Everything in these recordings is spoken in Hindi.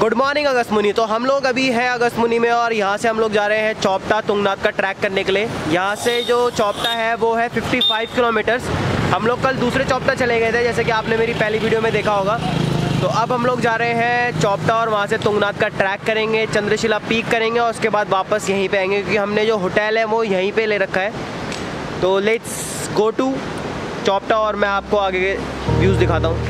गुड मॉर्निंग अगस्त मुनि। तो हम लोग अभी हैं अगस्त मुनि में और यहाँ से हम लोग जा रहे हैं चौपटा तुंगनाथ का ट्रैक करने के लिए। यहाँ से जो चौपटा है वो है 55 किलोमीटर्स। हम लोग कल दूसरे चौपटा चले गए थे, जैसे कि आपने मेरी पहली वीडियो में देखा होगा। तो अब हम लोग जा रहे हैं चौपटा और वहाँ से तुंगनाथ का ट्रैक करेंगे, चंद्रशिला पीक करेंगे और उसके बाद वापस यहीं पे आएंगे, क्योंकि हमने जो होटल है वो यहीं पे ले रखा है। तो लेट्स गो टू चौपटा और मैं आपको आगे के व्यूज़ दिखाता हूँ।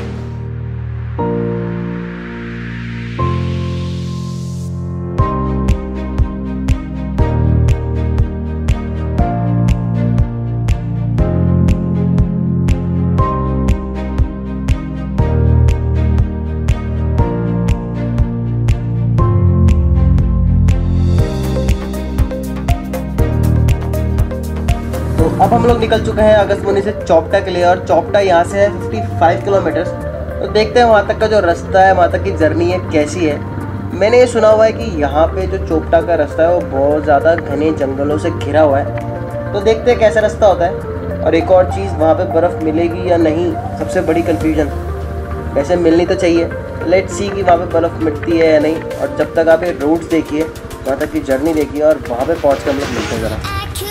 अब हम लोग निकल चुके हैं अगस्त मुनि से चौपटा के लिए और चौपटा यहाँ से है 55 किलोमीटर्स। तो देखते हैं वहाँ तक का जो रास्ता है, वहाँ तक की जर्नी है कैसी है। मैंने ये सुना हुआ है कि यहाँ पे जो चौपटा का रास्ता है वो बहुत ज़्यादा घने जंगलों से घिरा हुआ है। तो देखते हैं कैसा रास्ता होता है। और एक और चीज़, वहाँ पे बर्फ़ मिलेगी या नहीं, सबसे बड़ी कन्फ्यूजन। वैसे मिलनी तो चाहिए, लेट्स सी कि वहाँ पे बर्फ़ मिलती है या नहीं। और जब तक आप ये रोड्स देखिए, वहाँ तक की जर्नी देखिए और वहाँ पर पहुँच कर हम लोग मिलते हैं ज़रा।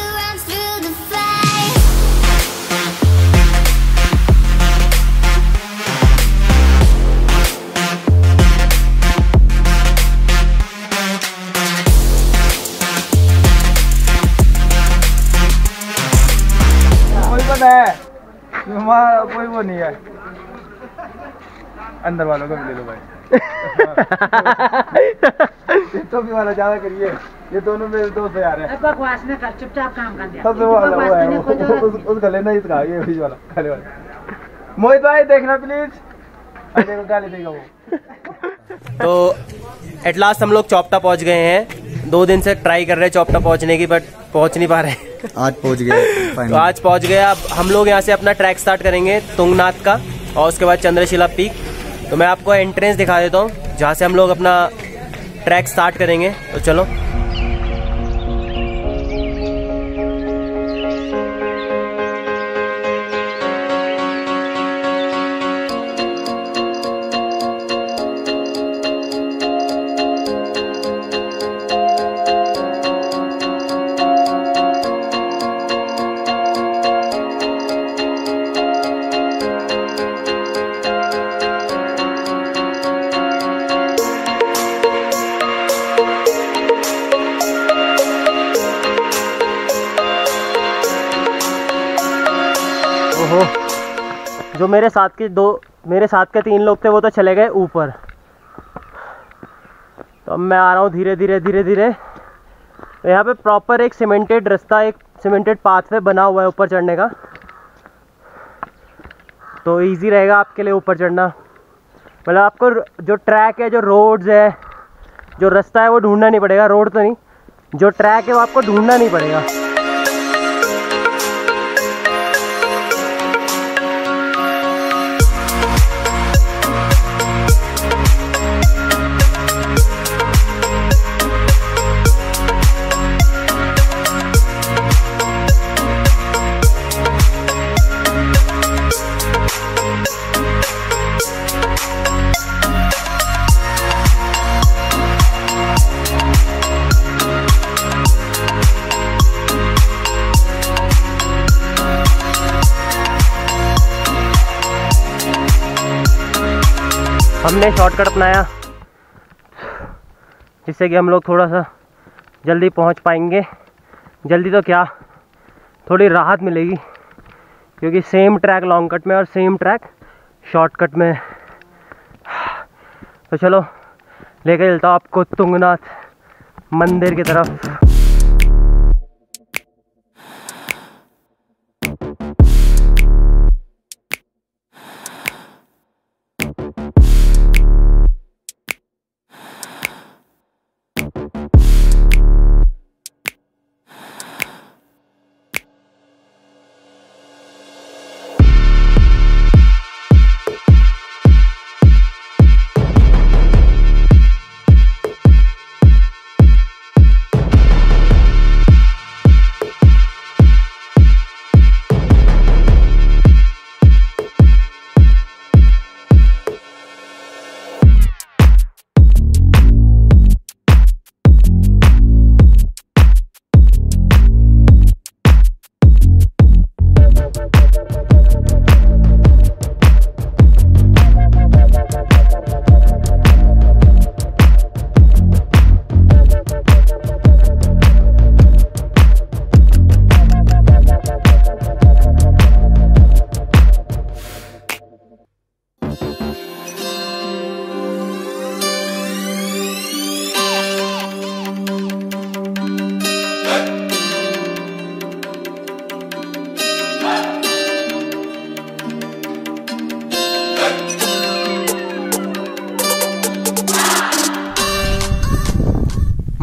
है हमारा कोई वो नहीं है, अंदर वालों को भी ले लो भाई। तो भी वाला ज्यादा करिए, ये दोनों मेरे दोस्त यार हैं। बकवास न कर, चुपचाप काम कर दे। सबसे वाला वो है, उसका लेना ही इसका, ये बीच वाला खाली वाला। मोहित भाई देखना प्लीज, अरे को गाली देगा वो। तो एट लास्ट हम लोग चौपटा पहुंच गए हैं। 2 दिन से ट्राई कर रहे हैं चौपटा पहुंचने की, बट पहुंच नहीं पा रहे हैं। आज पहुंच गए। तो आज पहुंच गए। अब हम लोग यहाँ से अपना ट्रैक स्टार्ट करेंगे तुंगनाथ का और उसके बाद चंद्रशिला पीक। तो मैं आपको एंट्रेंस दिखा देता हूँ जहाँ से हम लोग अपना ट्रैक स्टार्ट करेंगे। तो चलो। जो मेरे साथ के 3 लोग थे वो तो चले गए ऊपर। तो अब मैं आ रहा हूँ धीरे धीरे। तो यहाँ पे प्रॉपर एक सीमेंटेड रास्ता, एक सीमेंटेड पाथवे बना हुआ है ऊपर चढ़ने का। तो इजी रहेगा आपके लिए ऊपर चढ़ना। मतलब आपको जो ट्रैक है, जो रोड्स है, जो रास्ता है वो ढूंढना नहीं पड़ेगा। रोड तो नहीं, जो ट्रैक है वो आपको ढूंढना नहीं पड़ेगा। हमने शॉर्टकट अपनाया जिससे कि हम लोग थोड़ा सा जल्दी पहुंच पाएंगे। जल्दी तो क्या, थोड़ी राहत मिलेगी, क्योंकि सेम ट्रैक लॉन्ग कट में और सेम ट्रैक शॉर्टकट में। तो चलो लेके चलता हूँ आपको तुंगनाथ मंदिर की तरफ।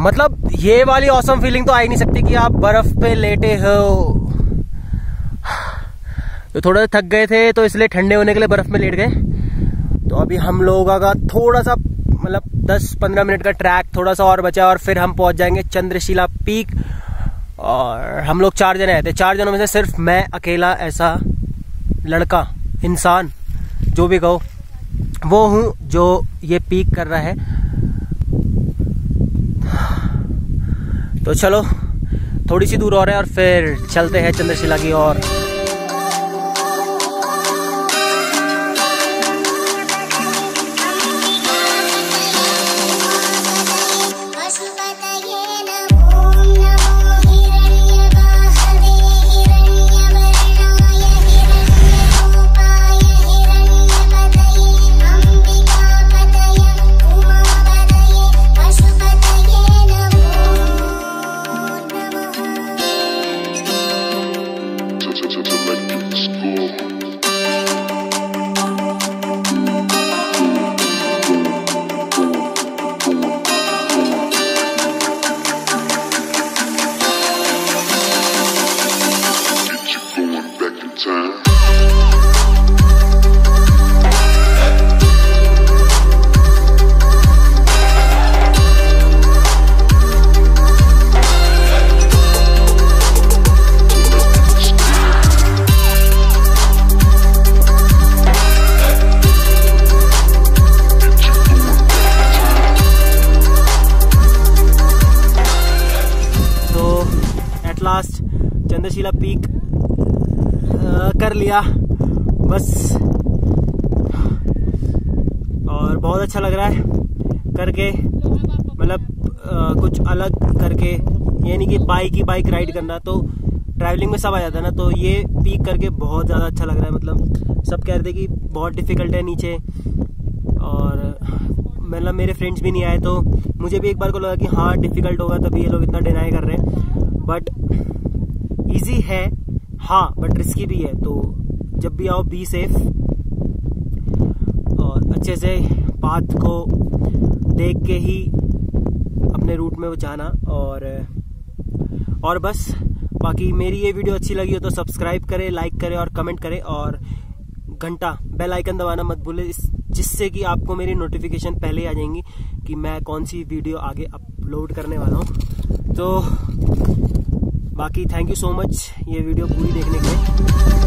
मतलब ये वाली ऑसम फीलिंग तो आ ही नहीं सकती कि आप बर्फ पे लेटे हो। तो थोड़ा थक गए थे तो इसलिए ठंडे होने के लिए बर्फ में लेट गए। तो अभी हम लोगों का थोड़ा सा मतलब 10-15 मिनट का ट्रैक थोड़ा सा और बचा और फिर हम पहुंच जाएंगे चंद्रशिला पीक। और हम लोग 4 जने आए थे, 4 जनों में से सिर्फ मैं अकेला ऐसा लड़का, इंसान, जो भी कहो, वो हूँ जो ये पीक कर रहा है। तो चलो थोड़ी सी दूर और है और फिर चलते हैं चंद्रशिला की ओर। लास्ट चंद्रशिला पीक कर लिया बस। और बहुत अच्छा लग रहा है करके, मतलब कुछ अलग करके। ये नहीं कि बाइक राइड करना, तो ट्रैवलिंग में सब आ जाता है ना, तो ये पीक करके बहुत ज़्यादा अच्छा लग रहा है। मतलब सब कह रहे थे कि बहुत डिफिकल्ट है नीचे, और मतलब मेरे फ्रेंड्स भी नहीं आए तो मुझे भी एक बार को लगा कि हाँ डिफिकल्ट होगा, तभी ये लोग इतना डिनाई कर रहे हैं। बट इजी है हाँ, बट रिस्की भी है। तो जब भी आओ बी सेफ और अच्छे से पाथ को देख के ही अपने रूट में जाना। और बस बाकी मेरी ये वीडियो अच्छी लगी हो तो सब्सक्राइब करें, लाइक करें और कमेंट करें, और घंटा बेल आइकन दबाना मत भूलें, जिससे कि आपको मेरी नोटिफिकेशन पहले आ जाएंगी कि मैं कौन सी वीडियो आगे अपलोड करने वाला हूँ। तो बाकी थैंक यू सो मच ये वीडियो पूरी देखने के लिए।